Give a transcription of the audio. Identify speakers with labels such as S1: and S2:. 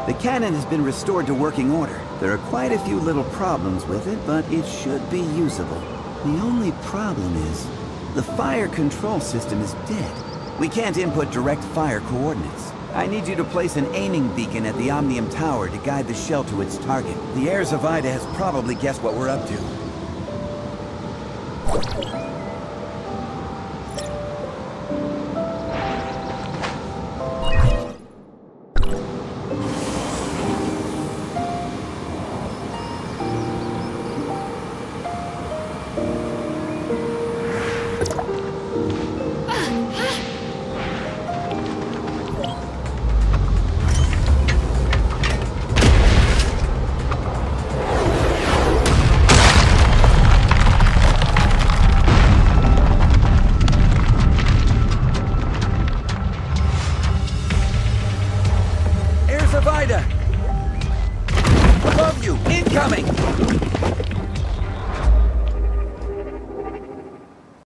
S1: The cannon has been restored to working order. There are quite a few little problems with it, but it should be usable. The only problem is, the fire control system is dead. We can't input direct fire coordinates. I need you to place an aiming beacon at the Omnium Tower to guide the shell to its target. The heirs of Ida has probably guessed what we're up to. Above you! Incoming!